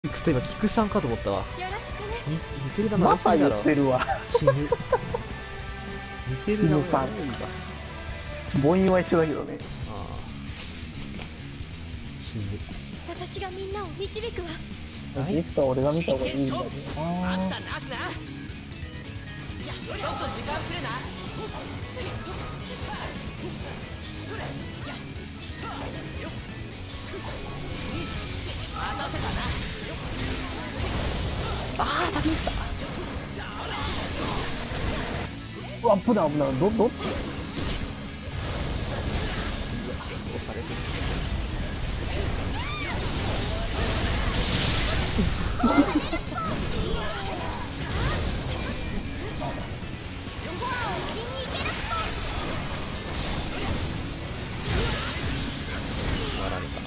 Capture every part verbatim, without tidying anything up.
行くと今菊さんかと思ったわ。 よろしくね。 に似てる名前また言多すぎだろ。 ってるわ。 絹。似てる名前絹さん多いわ。 母音は一緒だけどね。 ああ。絹。 私がみんなを導くわ。 はいいつか俺が見た方がいいんだね。ああったなしな。ちょっと時間くれな。待たせたな。 ああ、竹内だ。 うわ、危ない危ない。ど、どっち？ 押されてる。やられた。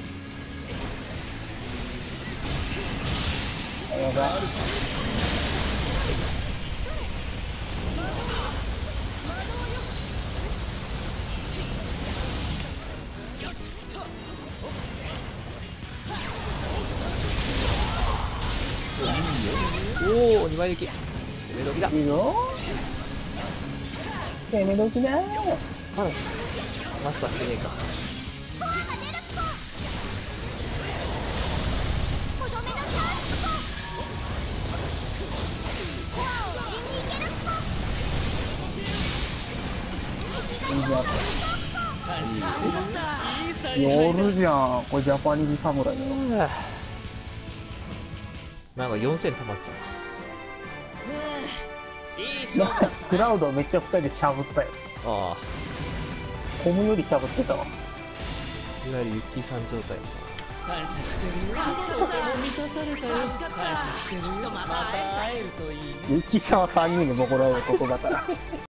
やばい。 おお、二枚抜き。攻め時だ。 いいぞ。攻め時だー。 まだマスターしてねえか。 感謝してる。いい采配だ。 夜じゃん。これジャパニーズ侍だよ。 なんかよんせん溜まっていいなんか勝負だった。 クラウドめっちゃ二人でしゃぶったよ。 た。ああ、 コムよりしゃぶってたわ。 いわゆるユッキーさん状態。 感謝してる。助かった。満たされたよ。感謝してる。また会えるといいね。 ゆきさんは三人でボコらう男だから。